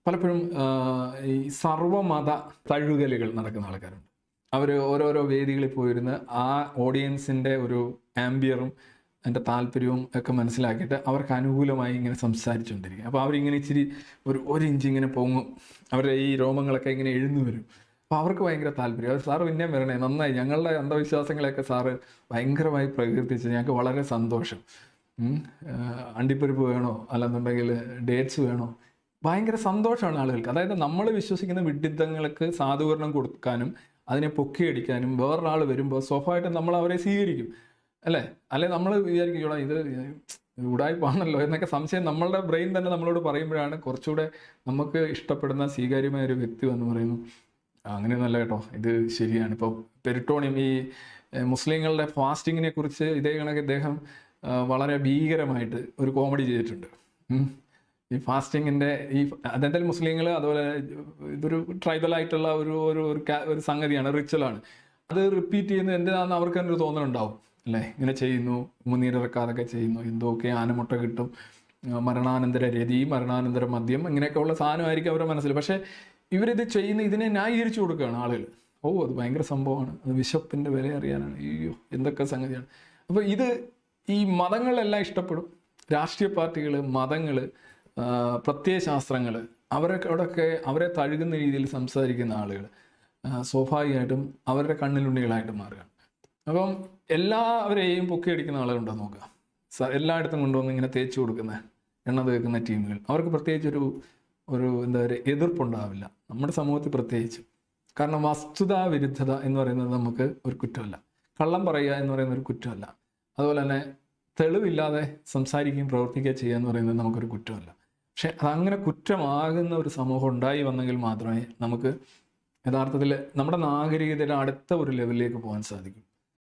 പലപ്പോഴും ഈ സർവ്വമത തഴുകലുകൾ നടക്കുന്ന ആൾക്കാരുണ്ട്. അവർ ഓരോരോ വേദികളിൽ പോയിരുന്ന് ആ ഓഡിയൻസിൻ്റെ ഒരു ആംബിയറും അതിൻ്റെ താല്പര്യവും ഒക്കെ മനസ്സിലാക്കിയിട്ട് അവർക്ക് അനുകൂലമായി ഇങ്ങനെ സംസാരിച്ചുകൊണ്ടിരിക്കും. അപ്പോൾ അവരിങ്ങനെ ഇച്ചിരി ഒരു ഇഞ്ച് ഇങ്ങനെ പൊങ്ങും, അവരുടെ ഈ രോമങ്ങളൊക്കെ ഇങ്ങനെ എഴുന്നു വരും. അപ്പോൾ അവർക്ക് ഭയങ്കര താല്പര്യം. അത് സാറ് പിന്നെയും വരണേ, നന്നായി, ഞങ്ങളുടെ അന്ധവിശ്വാസങ്ങളെയൊക്കെ സാറ് ഭയങ്കരമായി പ്രകീർത്തിച്ച് ഞങ്ങൾക്ക് വളരെ സന്തോഷം. അണ്ടിപ്പരിപ്പ് വേണോ അല്ലെന്നുണ്ടെങ്കിൽ ഡേറ്റ്സ് വേണോ, ഭയങ്കര സന്തോഷമാണ് ആളുകൾക്ക്. അതായത് നമ്മൾ വിശ്വസിക്കുന്ന വിഡ്ഢിത്തങ്ങൾക്ക് സാധൂകരണം കൊടുക്കാനും അതിനെ പൊക്കിയടിക്കാനും വേറൊരാൾ വരുമ്പോൾ സ്വാഭാവികമായിട്ടും നമ്മൾ അവരെ സ്വീകരിക്കും, അല്ലേ? അല്ലെ നമ്മൾ വിചാരിക്കും ഇത് ഉടായിപ്പാണല്ലോ എന്നൊക്കെ സംശയം നമ്മളുടെ ബ്രെയിൻ തന്നെ നമ്മളോട് പറയുമ്പോഴാണ് കുറച്ചുകൂടെ നമുക്ക് ഇഷ്ടപ്പെടുന്ന സ്വീകാര്യമായ ഒരു വ്യക്തി എന്ന് പറയുന്നു അങ്ങനെയൊന്നല്ല കേട്ടോ, ഇത് ശരിയാണ്. ഇപ്പോൾ പെരിട്ടോണിയം, ഈ മുസ്ലിങ്ങളുടെ ഫാസ്റ്റിങ്ങിനെ കുറിച്ച് ഇതേ കണക്ക് ഇദ്ദേഹം വളരെ ഭീകരമായിട്ട് ഒരു കോമഡി ചെയ്തിട്ടുണ്ട്. ഈ ഫാസ്റ്റിങ്ങിൻ്റെ അതെന്തായാലും മുസ്ലിങ്ങൾ അതുപോലെ ഇതൊരു ട്രൈബലായിട്ടുള്ള ഒരു സംഗതിയാണ്, റിച്വലാണ്. അത് റിപ്പീറ്റ് ചെയ്യുന്നത് എന്തിനാണെന്ന് അവർക്ക് തന്നെ ഒരു തോന്നലുണ്ടാവും, അല്ലേ? ഇങ്ങനെ ചെയ്യുന്നു, ഉമ്മനീരിറക്കാതൊക്കെ ചെയ്യുന്നു, എന്തൊക്കെ ആനമുട്ട കിട്ടും, മരണാനന്തര രതി, മരണാനന്തര മദ്യം, ഇങ്ങനെയൊക്കെ ഉള്ള സാധനമായിരിക്കും അവരുടെ മനസ്സിൽ. പക്ഷേ ഇവരിത് ചെയ്യുന്ന ഇതിനെ ന്യായീകരിച്ചു കൊടുക്കുകയാണ് ആളുകൾ. അത് ഭയങ്കര സംഭവമാണ്, അത് വിശപ്പിൻ്റെ വില അറിയാനാണ്, അയ്യോ എന്തൊക്കെ സംഗതിയാണ്. അപ്പോൾ ഈ മതങ്ങളെല്ലാം ഇഷ്ടപ്പെടും, രാഷ്ട്രീയ പാർട്ടികൾ, മതങ്ങൾ, പ്രത്യയശാസ്ത്രങ്ങൾ, അവരെ തഴുകുന്ന രീതിയിൽ സംസാരിക്കുന്ന ആളുകൾ സ്വാഭാവികമായിട്ടും അവരുടെ കണ്ണിലുണ്ണികളായിട്ട് മാറുകയാണ്. അപ്പം എല്ലാവരെയും പൊക്കിയടിക്കുന്ന ആളുകളുണ്ടോ നോക്കുക, എല്ലായിടത്തും കൊണ്ടുവന്ന് ഇങ്ങനെ തേച്ച് കൊടുക്കുന്ന എണ്ണ തേക്കുന്ന ടീമുകൾ, അവർക്ക് പ്രത്യേകിച്ച് ഒരു എന്താ പറയുക എതിർപ്പുണ്ടാവില്ല നമ്മുടെ സമൂഹത്തിൽ പ്രത്യേകിച്ച്. കാരണം വസ്തുതാവിരുദ്ധത എന്ന് പറയുന്നത് നമുക്ക് ഒരു കുറ്റമല്ല, കള്ളം പറയുക എന്ന് പറയുന്ന ഒരു കുറ്റമല്ല, അതുപോലെ തന്നെ തെളിവില്ലാതെ സംസാരിക്കുകയും പ്രവർത്തിക്കുകയും ചെയ്യുക എന്ന് പറയുന്നത് നമുക്കൊരു കുറ്റമല്ല. പക്ഷെ അതങ്ങനെ കുറ്റമാകുന്ന ഒരു സമൂഹം ഉണ്ടായി വന്നെങ്കിൽ മാത്രമേ നമുക്ക് യഥാർത്ഥത്തിൽ നമ്മുടെ നാഗരികതയുടെ അടുത്ത ഒരു ലെവലിലേക്ക് പോകാൻ സാധിക്കും.